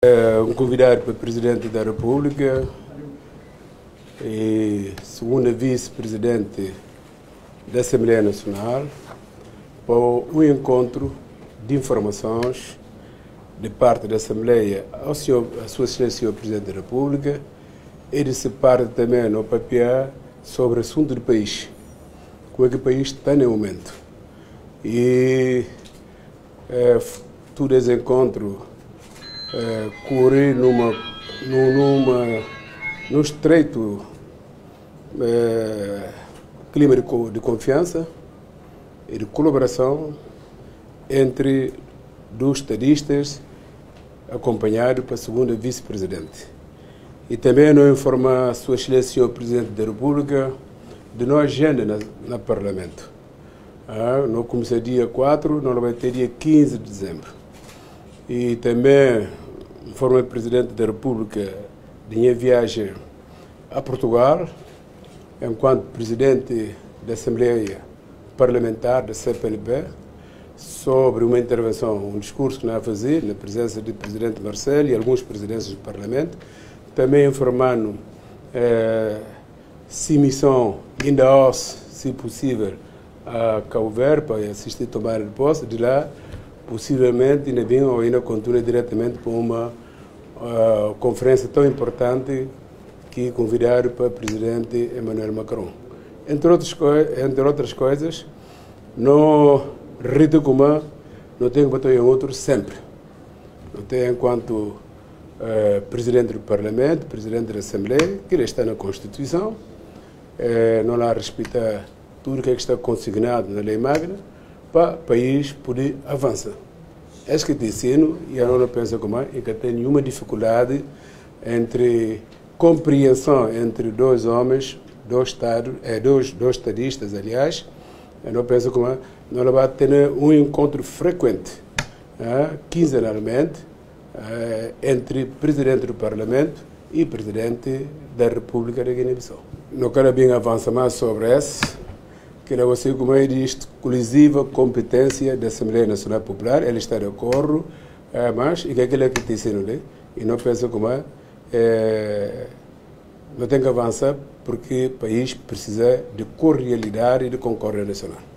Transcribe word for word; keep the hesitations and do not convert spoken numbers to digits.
Um convidado para o Presidente da República e segunda Vice-Presidente da Assembleia Nacional para o encontro de informações de parte da Assembleia ao senhor, à Sua Excelência, senhor Presidente da República, e de se parte também no papel sobre o assunto do país, como é que o país está no momento. E é, todo esse encontro é, corre numa, numa, num estreito é, clima de, de confiança e de colaboração entre dos estadistas, acompanhado para a segunda vice-presidente. E também não informar a Sua Excelência, senhor Presidente da República, de nossa agenda na, na Parlamento. Ah, não começa dia quatro, não vai ter dia quinze de dezembro. E também informa o Presidente da República de minha viagem a Portugal, enquanto Presidente da Assembleia Parlamentar da C P N P, sobre uma intervenção, um discurso que nós vamos fazer, na presença do Presidente Marcelo e alguns presidentes do Parlamento, também informando eh, se missão ainda hoje, se possível, a Cabo Verde para assistir a tomar de posse, de lá, possivelmente, ainda bem ou ainda continua diretamente para uma uh, conferência tão importante que convidaram para o Presidente Emmanuel Macron. Entre outras, entre outras coisas, no Rito Comum não tem que botar em outro sempre. Não tem enquanto uh, Presidente do Parlamento, Presidente da Assembleia, que ele está na Constituição, uh, não lá respeitar tudo que está consignado na Lei Magna, para o país poder avançar. É que te ensino, e eu não penso como é, que tem nenhuma dificuldade entre compreensão entre dois homens, dois estados, é, dois, dois estadistas, aliás. Eu não penso como é, não vai ter um encontro frequente, é, quinzenalmente, é, entre Presidente do Parlamento e Presidente da República da Guiné-Bissau. Não quero bem avançar mais sobre isso, que era você como é de exclusiva competência da Assembleia Nacional Popular, ela está de acordo, é, mas e que aquilo é que te ensino, né? E não penso como é, é, não tem que avançar porque o país precisa de cordialidade e de concórdia nacional.